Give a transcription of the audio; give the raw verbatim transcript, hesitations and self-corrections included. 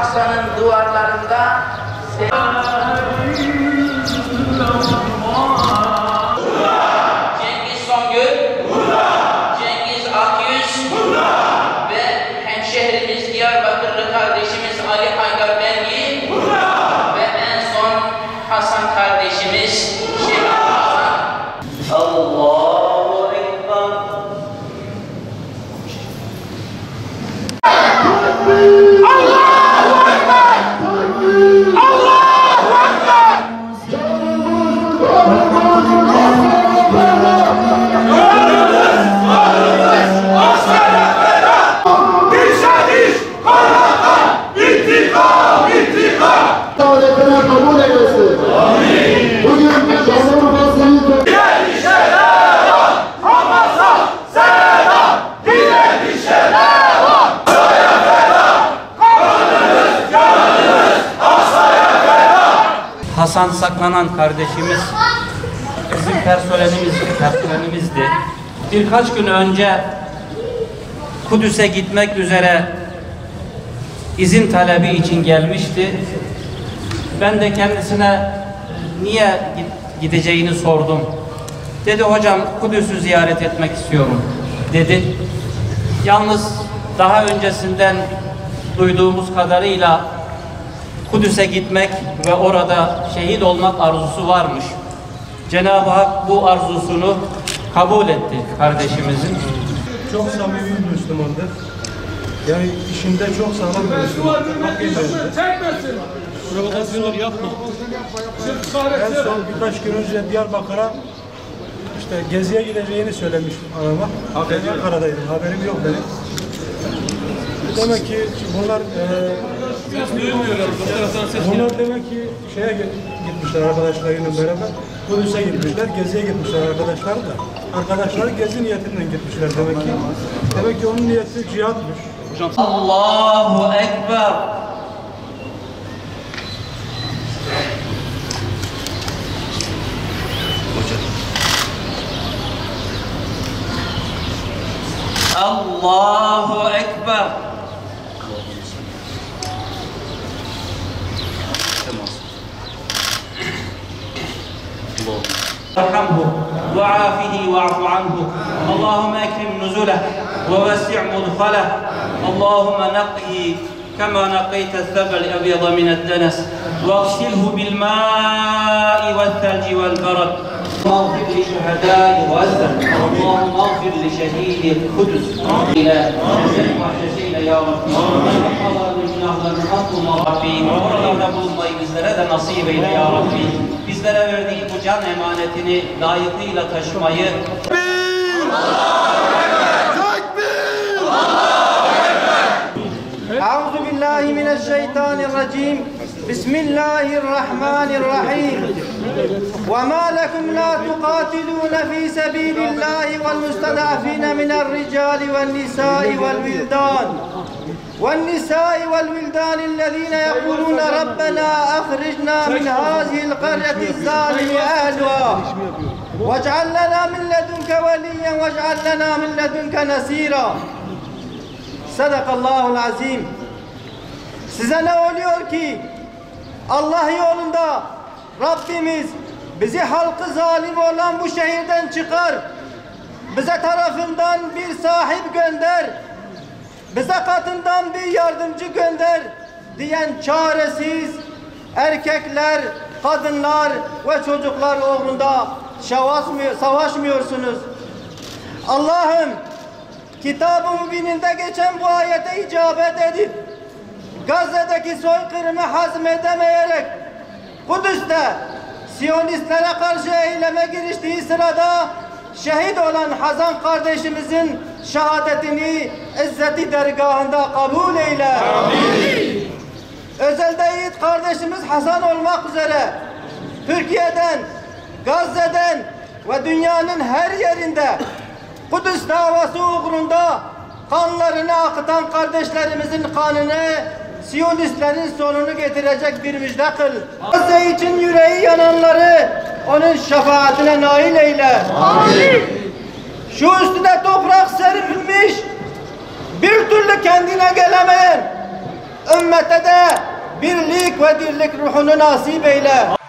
Aksa'nın duvarlarında Cengiz Songül, Cengiz Akyüz ve hemşehrimiz Diyarbakırlı kardeşimiz Ali Haydar Bengi ve en son Hasan kardeşimiz Şehit Hasan. Allahu Ekber. Allahu Ekber! Allahu Ekber! Dirşadiş, Allah'a intikam, intikam! Davetine kabul eylesin. Amin. Bugün Cumhurbaşkanı Diğer işler var, Hamas'a selam, diğer işler var. Asaya feda, kanınız, canınız, asaya feda. Hasan saklanan kardeşimiz bizim personelimiz, personelimizdi. Birkaç gün önce Kudüs'e gitmek üzere izin talebi için gelmişti. Ben de kendisine niye gideceğini sordum. Dedi hocam Kudüs'ü ziyaret etmek istiyorum dedi. Yalnız daha öncesinden duyduğumuz kadarıyla Kudüs'e gitmek ve orada şehit olmak arzusu varmış. Cenab-ı Hak bu arzusunu kabul etti kardeşimizin. Çok samimi bir Müslümandır. Yani işinde çok sağlam bir Müslümandır. Çekmesin! Provokasyonlar yapma. En son birkaç gün önce Diyarbakır'a işte geziye gideceğini söylemiş anama. Ben Ankara'daydım, haberim yok benim. Demek ki bunlar e, bunlar demek ki şeye gitmişler arkadaşlarıyla beraber. Kudüs'e gitmişler, geziye gitmişler arkadaşlar da. Arkadaşları gezi niyetinden gitmişler demek ki. Demek ki onun niyeti cihatmış. Allahu Ekber. Allahu Ekber. ارحمه وعافه واعف عنه اللهم اكرم نزله ووسع مدخله اللهم نقه كما نقيت الثوب الابيض من الدنس واغسله بالماء والثلج والبرد اللهم اغفر لشهداء غزه اللهم اغفر لشهيد القدس الى وحشتنا يا رب Allah'ın günahlarını affına Rabbim. Oralarda bulunmayı bizlere de nasip eyle ya Rabbi. Bizlere verdiği bu can emanetini layıkıyla taşımayı أعوذ بالله من الشيطان الرجيم بسم الله الرحمن الرحيم وما لكم لا تقاتلون في سبيل الله والمستضعفين من الرجال والنساء والولدان والنساء والولدان الذين يقولون ربنا أخرجنا من هذه القرية الظالم أهلها واجعل لنا من لدنك وليا واجعل لنا من لدنك نصيرا. Sadakallahul azim. Size ne oluyor ki Allah yolunda Rabbimiz bizi halkı zalim olan bu şehirden çıkar, bize tarafından bir sahip gönder, bize katından bir yardımcı gönder diyen çaresiz erkekler, kadınlar ve çocuklar uğrunda savaşmıyorsunuz. Allah'ım Kitab-ı Mübin'inde geçen bu ayete icabet edip Gazze'deki soykırımı hazmedemeyerek Kudüs'te Siyonistlere karşı eyleme giriştiği sırada şehit olan Hasan kardeşimizin şehadetini izzeti dergahında kabul eyle. Amin. Özelde yiğit kardeşimiz Hasan olmak üzere Türkiye'den, Gazze'den ve dünyanın her yerinde Kudüs davası uğrunda kanlarını akıtan kardeşlerimizin kanını Siyonistlerin sonunu getirecek bir müjde kıl. Gazze için yüreği yananları onun şefaatine nail eyle. Amin. Şu üstüne toprak serpilmiş, bir türlü kendine gelemeyen ümmete de birlik ve dirlik ruhunu nasip eyle.